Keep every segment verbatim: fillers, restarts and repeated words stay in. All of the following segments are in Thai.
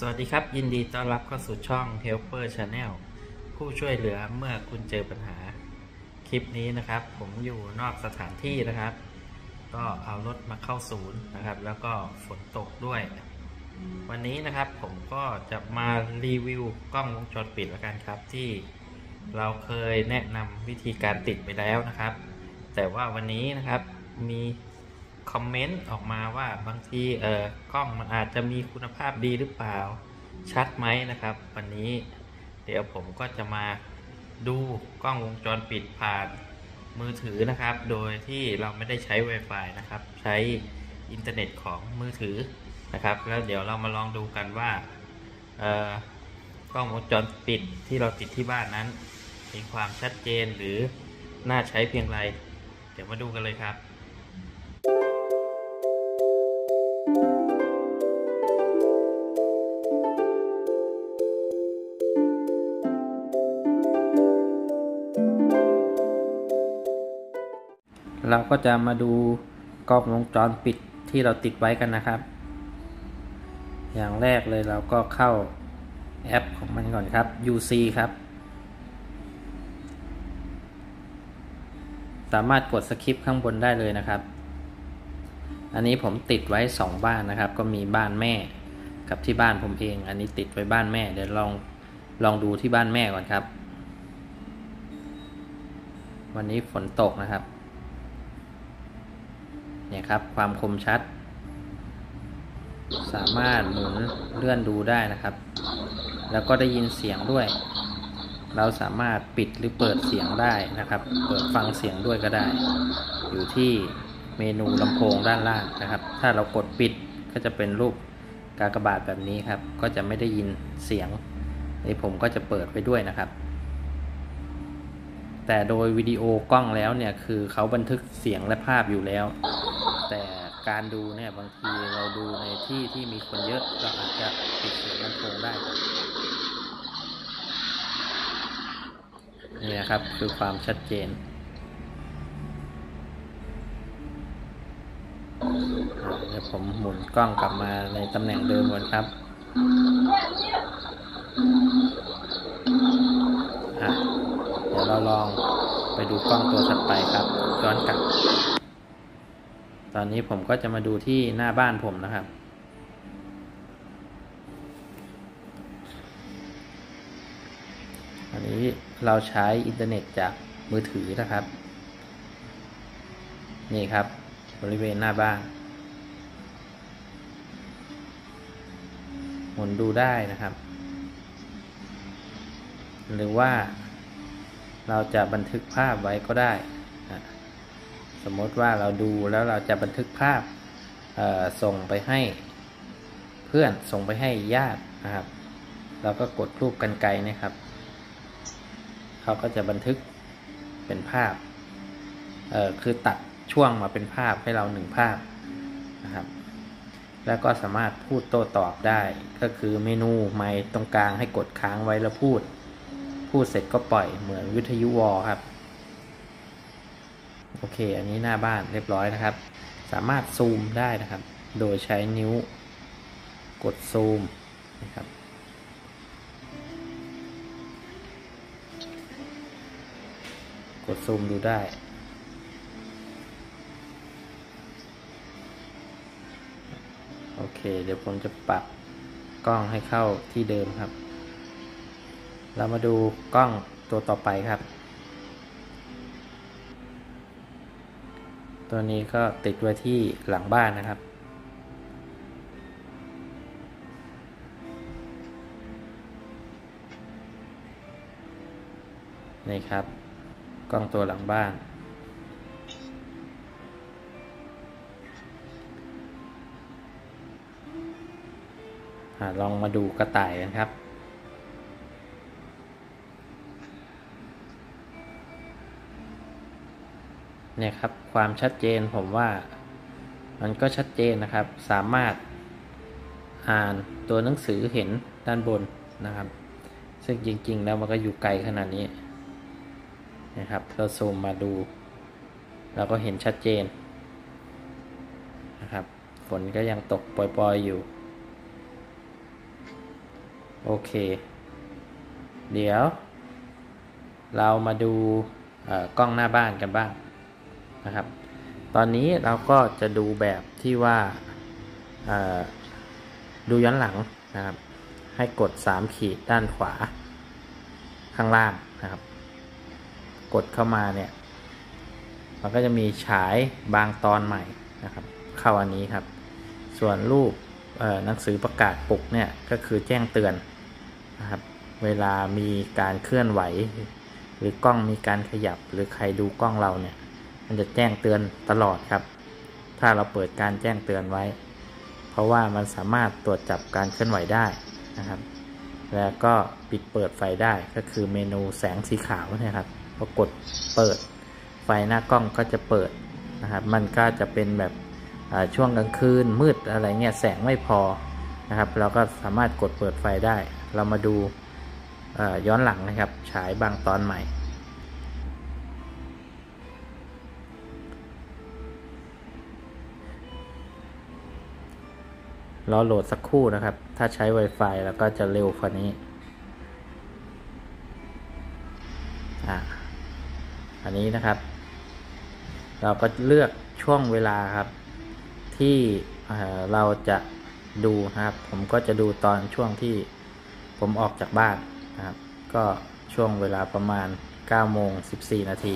สวัสดีครับยินดีต้อนรับเข้าสู่ช่อง Helper Channel ผู้ช่วยเหลือเมื่อคุณเจอปัญหาคลิปนี้นะครับผมอยู่นอกสถานที่นะครับก็เอารถมาเข้าศูนย์นะครับแล้วก็ฝนตกด้วยวันนี้นะครับผมก็จะมารีวิวกล้องวงจรปิดแล้วกันครับที่เราเคยแนะนำวิธีการติดไปแล้วนะครับแต่ว่าวันนี้นะครับมีคอมเมนต์ออกมาว่าบางทีเอ่อกล้องมันอาจจะมีคุณภาพดีหรือเปล่าชัดไหมนะครับวันนี้เดี๋ยวผมก็จะมาดูกล้องวงจรปิดผ่านมือถือนะครับโดยที่เราไม่ได้ใช้ Wi-Fi นะครับใช้อินเทอร์เน็ตของมือถือนะครับแล้วเดี๋ยวเรามาลองดูกันว่าเอ่อกล้องวงจรปิดที่เราติดที่บ้านนั้นมีความชัดเจนหรือน่าใช้เพียงไรเดี๋ยวมาดูกันเลยครับเราก็จะมาดูกล้องวงจรปิดที่เราติดไว้กันนะครับอย่างแรกเลยเราก็เข้าแอปของมันก่อนครับ ยู ซี ครับสามารถกดสคริปต์ข้างบนได้เลยนะครับอันนี้ผมติดไว้สองบ้านนะครับก็มีบ้านแม่กับที่บ้านผมเองอันนี้ติดไว้บ้านแม่เดี๋ยวลองลองดูที่บ้านแม่ก่อนครับวันนี้ฝนตกนะครับเนี่ยครับความคมชัดสามารถหมุนเลื่อนดูได้นะครับแล้วก็ได้ยินเสียงด้วยเราสามารถปิดหรือเปิดเสียงได้นะครับเปิดฟังเสียงด้วยก็ได้อยู่ที่เมนูลำโพงด้านล่างนะครับถ้าเรากดปิดก็จะเป็นรูปกากบาทแบบนี้ครับก็จะไม่ได้ยินเสียงนี่ผมก็จะเปิดไปด้วยนะครับแต่โดยวิดีโอกล้องแล้วเนี่ยคือเขาบันทึกเสียงและภาพอยู่แล้วแต่การดูเนี่ยบางทีเราดูในที่ที่มีคนเยอะเราอาจจะปิดเสียงลำโพงได้นี่นะครับคือความชัดเจนเดี๋ยวผมหมุนกล้องกลับมาในตำแหน่งเดิมก่อนครับเดี๋ยวเราลองไปดูกล้องตัวถัดไปครับย้อนกลับตอนนี้ผมก็จะมาดูที่หน้าบ้านผมนะครับอันนี้เราใช้อินเทอร์เน็ตจากมือถือนะครับนี่ครับบริเวณหน้าบ้านหมุนดูได้นะครับหรือว่าเราจะบันทึกภาพไว้ก็ได้สมมติว่าเราดูแล้วเราจะบันทึกภาพส่งไปให้เพื่อนส่งไปให้ญาตินะครับเราก็กดรูปกรรไกรนะครับเขาก็จะบันทึกเป็นภาพเอ่อคือตัดช่วงมาเป็นภาพให้เราหนึ่งภาพนะครับแล้วก็สามารถพูดโต้ตอบได้ก็คือเมนูไมค์ตรงกลางให้กดค้างไว้แล้วพูดพูดเสร็จก็ปล่อยเหมือนวิทยุวอลครับโอเคอันนี้หน้าบ้านเรียบร้อยนะครับสามารถซูมได้นะครับโดยใช้นิ้วกดซูมนะครับกดซูมดูได้โอเคเดี๋ยวผมจะปรับกล้องให้เข้าที่เดิมครับเรามาดูกล้องตัวต่อไปครับตัวนี้ก็ติดไว้ที่หลังบ้านนะครับนี่ครับกล้องตัวหลังบ้านลองมาดูกระต่ายกันครับเนี่ยครับความชัดเจนผมว่ามันก็ชัดเจนนะครับสามารถอ่านตัวหนังสือเห็นด้านบนนะครับซึ่งจริงๆแล้วมันก็อยู่ไกลขนาดนี้นะครับเราซูมมาดูเราก็เห็นชัดเจนนะครับฝนก็ยังตกปล่อยๆอยู่โอเคเดี๋ยวเรามาดูกล้องหน้าบ้านกันบ้างนะครับตอนนี้เราก็จะดูแบบที่ว่าดูย้อนหลังนะครับให้กดสามขีดด้านขวาข้างล่างนะครับกดเข้ามาเนี่ยมันก็จะมีฉายบางตอนใหม่นะครับเข้าอันนี้ครับส่วนรูปหนังสือประกาศปลุกเนี่ยก็คือแจ้งเตือนนะครับเวลามีการเคลื่อนไหวหรือกล้องมีการขยับหรือใครดูกล้องเราเนี่ยมันจะแจ้งเตือนตลอดครับถ้าเราเปิดการแจ้งเตือนไว้เพราะว่ามันสามารถตรวจจับการเคลื่อนไหวได้นะครับแล้วก็ปิดเปิดไฟได้ก็คือเมนูแสงสีขาวนะครับพอกดเปิดไฟหน้ากล้องก็จะเปิดนะครับมันก็จะเป็นแบบช่วงกลางคืนมืดอะไรเงี้ยแสงไม่พอนะครับเราก็สามารถกดเปิดไฟได้เรามาดูย้อนหลังนะครับฉายบางตอนใหม่รอโหลดสักครู่นะครับถ้าใช้ Wi-Fi แล้วก็จะเร็วกว่านี้อ่าอันนี้นะครับเราก็เลือกช่วงเวลาครับที่เราจะดูนะครับผมก็จะดูตอนช่วงที่ผมออกจากบ้านนะครับก็ช่วงเวลาประมาณเก้าโมงสิบสี่นาที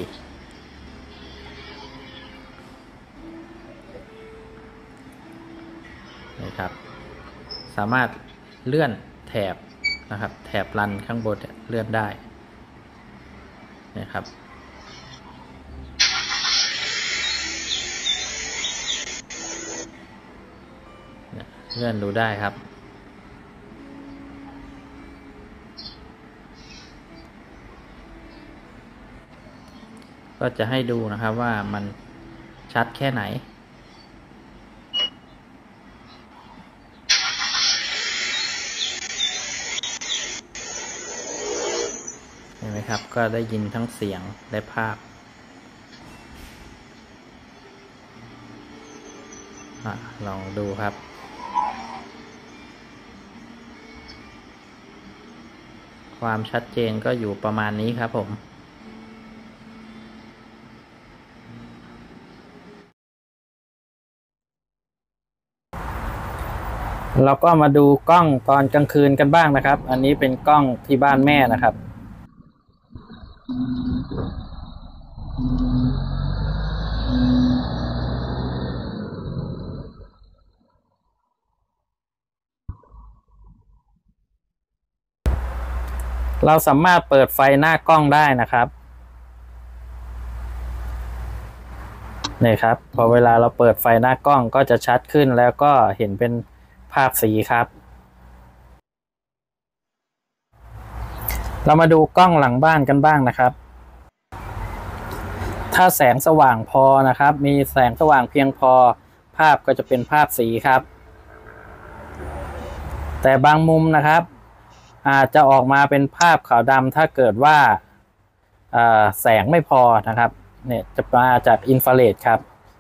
นะครับสามารถเลื่อนแถบนะครับแถบรันข้างบนเลื่อนได้นะครับเลื่อนดูได้ครับก็จะให้ดูนะครับว่ามันชัดแค่ไหนเห็นไหมครับก็ได้ยินทั้งเสียงและภาพลองดูครับความชัดเจนก็อยู่ประมาณนี้ครับผมเราก็มาดูกล้องตอนกลางคืนกันบ้างนะครับอันนี้เป็นกล้องที่บ้านแม่นะครับเราสามารถเปิดไฟหน้ากล้องได้นะครับนี่ครับพอเวลาเราเปิดไฟหน้ากล้องก็จะชัดขึ้นแล้วก็เห็นเป็นภาพสีครับเรามาดูกล้องหลังบ้านกันบ้างนะครับถ้าแสงสว่างพอนะครับมีแสงสว่างเพียงพอภาพก็จะเป็นภาพสีครับแต่บางมุมนะครับอาจจะออกมาเป็นภาพขาวดำถ้าเกิดว่าแสงไม่พอนะครับเนี่ยจะมาจากอินฟราเรดครับ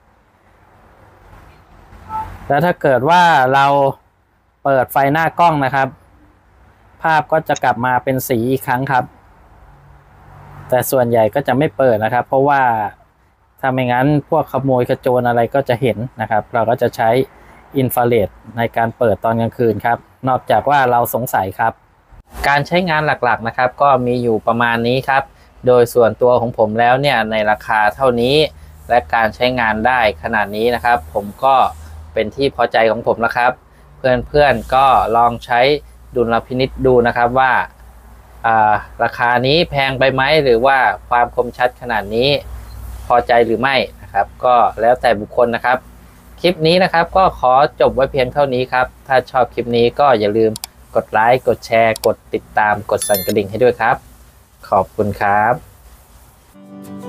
แล้วถ้าเกิดว่าเราเปิดไฟหน้ากล้องนะครับภาพก็จะกลับมาเป็นสีอีกครั้งครับแต่ส่วนใหญ่ก็จะไม่เปิดนะครับเพราะว่าถ้าไม่งั้นพวกขโมยขโจรอะไรก็จะเห็นนะครับเราก็จะใช้อินฟราเรดในการเปิดตอนกลางคืนครับนอกจากว่าเราสงสัยครับการใช้งานหลักๆนะครับก็มีอยู่ประมาณนี้ครับโดยส่วนตัวของผมแล้วเนี่ยในราคาเท่านี้และการใช้งานได้ขนาดนี้นะครับผมก็เป็นที่พอใจของผมแล้วครับเพื่อนๆก็ลองใช้ดุลพินิจดูนะครับว่าราคานี้แพงไปไหมหรือว่าความคมชัดขนาดนี้พอใจหรือไม่นะครับก็แล้วแต่บุคคลนะครับคลิปนี้นะครับก็ขอจบไว้เพียงเท่านี้ครับถ้าชอบคลิปนี้ก็อย่าลืมกดไลค์กดแชร์กดติดตามกดสั่นกระดิ่งให้ด้วยครับขอบคุณครับ